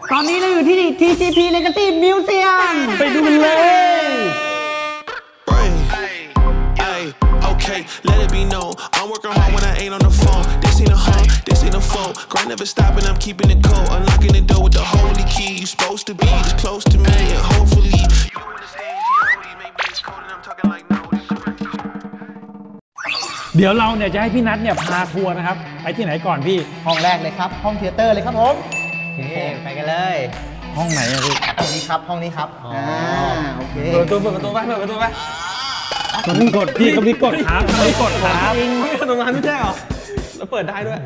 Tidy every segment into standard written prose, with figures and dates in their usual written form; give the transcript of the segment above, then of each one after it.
ตอนนี้เราอยู่ที่ TCP Legacy Museum ไปดูกันเลย Okay, let it be known. I'm working hard when I ain't on the phone. This ain't a home, this ain't a phone. Grind never stopping, I'm keeping it cold. Unlocking the door with the holy key. You supposed to be this close to me, and hopefully you understand. Maybe it's cold and I'm talking like no. เดี๋ยวเราเนี่ยจะให้พี่นัทเนี่ยพาทัวร์นะครับไปที่ไหนก่อนพี่ห้องแรกเลยครับห้องเทเตอร์เลยครับผมโอเคไปกันเลยห้องไหนอะพี่ห้องนี้ครับห้องนี้ครับโอเคเปิดประตูไปมันมีกดพี่เขามีกดครับมันมีกดครับตรงนั้นไม่ใช่หรอแล้วเปิดได้ด้วย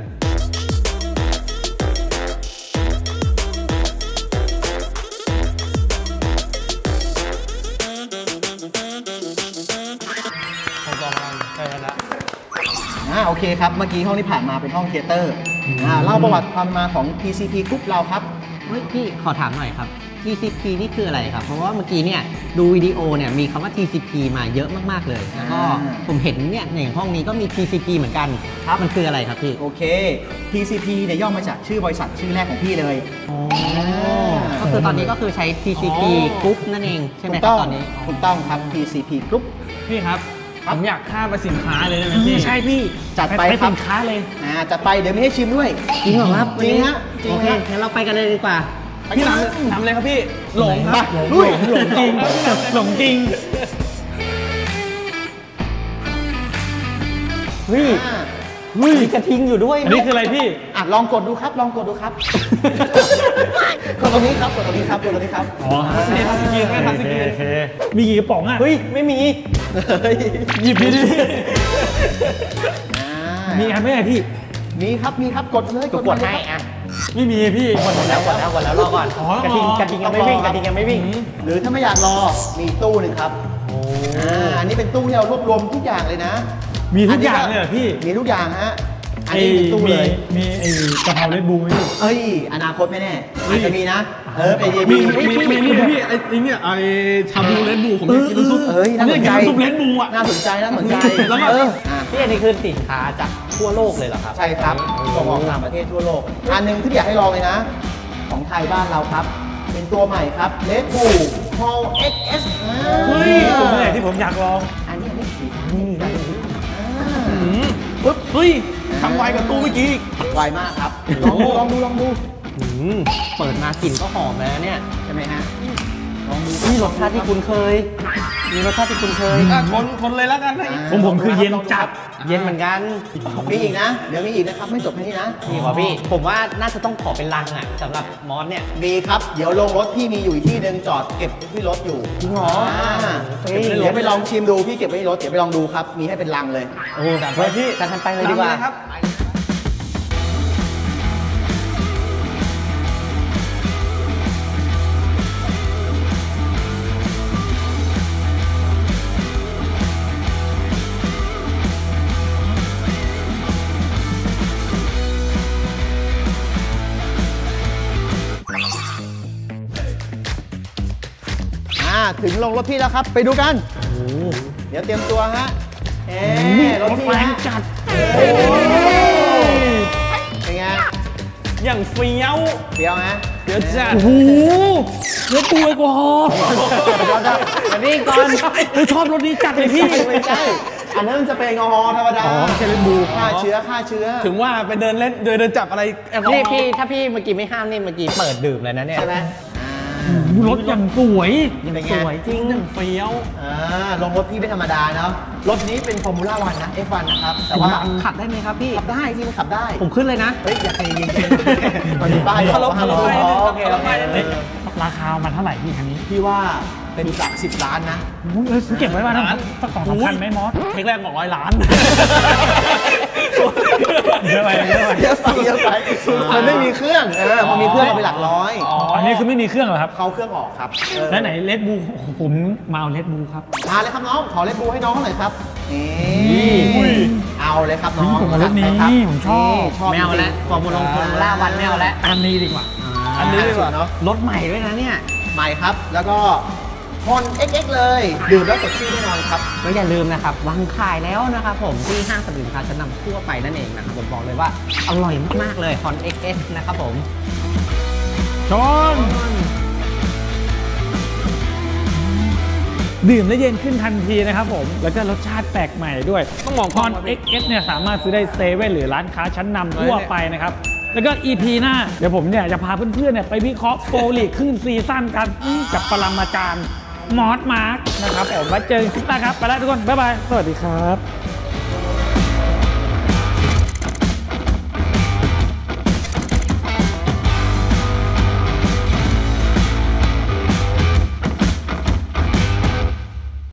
ผมลองใช่แล้วโอเคครับเมื่อกี้ห้องที่ผ่านมาเป็นห้องเทเตอร์เล่าประวัติความมาของ TCP Group เราครับพี่ขอถามหน่อยครับ TCP นี่คืออะไรครับเพราะว่าเมื่อกี้เนี่ยดูวิดีโอเนี่ยมีคำว่า TCP มาเยอะมากๆเลยแล้วก็ผมเห็นเนี่ยในห้องนี้ก็มี TCP เหมือนกันครับมันคืออะไรครับพี่โอเค TCP เนี่ยย่อมาจากชื่อบริษัทชื่อแรกของพี่เลยก็คือตอนนี้ก็คือใช้ TCP Group นั่นเองใช่ไหมครับตอนนี้ถูกต้องครับ TCP Group พี่ครับผมอยากข้ามไปสินค้าเลยได้ไหมพี่ใช่พี่จัดไปครับสินค้าเลยจัดไปเดี๋ยวไม่ให้ชิมด้วยจริงเหรอครับจริงฮะโอเคงั้นเราไปกันเลยดีกว่าพี่ทำเลยครับพี่หลงครับหลงจริงหลงจริงมีกระทิงอยู่ด้วยนี่คืออะไรพี่ลองกดดูครับลองกดดูครับกดตรงนี้ครับกดตรงนี้ครับกดตรงนี้ครับอ๋อไม่ทำสกินมีกี่กระป๋องอ่ะเฮ้ยไม่มีหยิบดิมีอะไรไหมพี่มีครับกดเลยกดให้ไม่มีพี่กดแล้วรอก่อนกระทิงยังไม่วิ่งหรือถ้าไม่อยากรอมีตู้หนึ่งครับอันนี้เป็นตู้ที่เรารวบรวมทุกอย่างเลยนะมีทุกอย่างเลยเหรอพี่มีทุกอย่างฮะอันนี้เป็นตู้เลยมีไอ้กะเพราเรดบูลไหมพี่อนาคตไม่แน่อาจจะมีนะไปมีนี่พี่ไอ้เนี่ยไอ้ชาบูเรดบูลผมอยากกินซุปน่าสนใจซุปเรดบูลอ่ะน่าสนใจแล้วพี่อันนี้คือสินค้าจากทั่วโลกเลยเหรอครับใช่ครับส่งออกต่างประเทศทั่วโลกอันนึงที่อยากให้ลองเลยนะของไทยบ้านเราครับเป็นตัวใหม่ครับเรดบูลฮอล XS ตัวใหม่ที่ผมอยากลองอันนี้สีปุ๊บทำไวกว่าตู้เมื่อกี้ไวมากครับลองดูเปิดมากลิ่นก็หอมแล้วเนี่ยใช่ไหมฮะลองดูนี่รสชาติที่คุ้นเคยมีรสชาติที่คุ้นเคยคนเลยแล้วกันผมคือเย็นจัดเย็นเหมือนกันมีอีกนะเดี๋ยวมีอีกนะครับไม่จบแค่นี้นะนี่วะพี่ผมว่าน่าจะต้องขอเป็นลังอ่ะสำหรับมอสเนี่ยมีครับเดี๋ยวลงรถพี่มีอยู่ที่นึงจอดเก็บที่รถอยู่จริงเหรอเดี๋ยวไปลองชิมดูพี่เก็บไว้ที่รถเดี๋ยวไปลองดูครับมีให้เป็นลังเลยโอ้จัดไปพี่กันไปเลยดีกว่าครับถึงลงรถพี่แล้วครับไปดูกันเดี๋ยวเตรียมตัวฮะรถแรงจัดเป็นไงอย่างเฟี้ยวนะเดี๋ยวจัดโอ้โหรถปูแอลกอฮอล์นี่ก่อนชอบรถนี้จัดเลยพี่ไม่ใช่อันนั้นมันจะเป็นแอลกอฮอล์ธรรมดาไม่ใช่เรดบูลฆ่าเชื้อถึงว่าไปเดินเล่นเดินจับอะไรพี่ถ้าพี่เมื่อกี้ไม่ห้ามนี่เมื่อกี้เปิดดื่มเลยนะเนี่ยใช่ไหมรถอย่างสวยจริงอย่างเฟี้ยวลงรถพี่ไม่ธรรมดาเนาะรถนี้เป็นฟอร์มูล่าวันนะ F1 นะครับแต่ว่าขับได้ไหมครับพี่ขับได้จริงขับได้ผมขึ้นเลยนะอย่าใจเย็นๆตอนนี้ป้ายโอเคราคามันเท่าไหร่พี่คันนี้พี่ว่าเป็นหลัก10 ล้านนะซื้อเก็บไว้ว่าสัก2-3 พันไหมมอสเทคแรกบอก100 ล้านเยอะไปมันไม่มีเครื่องพอมีเครื่องก็เป็นหลักร้อยอันนี้คือไม่มีเครื่องเหรอครับเขาเครื่องออกครับแล้วไหนเรดบูลผมมาเอาเรดบูลครับมาเลยครับน้องขอเรดบูลให้น้องหน่อยครับเอาเลยครับน้องผมรถนี้ผมชอบไม่เอาแล้วฟอร์มูล่าวันไม่เอาแล้วอันนี้ดีกว่าเนาะรถใหม่ด้วยนะเนี่ยใหม่ครับแล้วก็ฮอน XX เลยดื่มแล้วสดชื่นแน่นอนครับแล้วอย่าลืมนะครับวางขายแล้วนะครับผมที่ห้างสรรพสินค้าชั้นนำทั่วไปนั่นเองนะครับผมบอกเลยว่าอร่อยมากๆเลยฮอน XX นะครับผมชนดื่มแล้วเย็นขึ้นทันทีนะครับผมแล้วก็รสชาติแปลกใหม่ด้วยต้องบอกพร XS เนี่ยสามารถซื้อได้เซเว่นหรือร้านค้าชั้นนำทั่วไปนะครับแล้วก็ EP หน้าเดี๋ยวผมเนี่ยจะพาเพื่อนๆเนี่ยไปวิเคราะห์โปรลีกครึ่งซีซั่นกันกับปรมาจารย์มอสมาร์กนะครับผมไว้เจอกันคลิปหน้าครับไปแล้วทุกคนบ๊ายบายสวัสดีครับ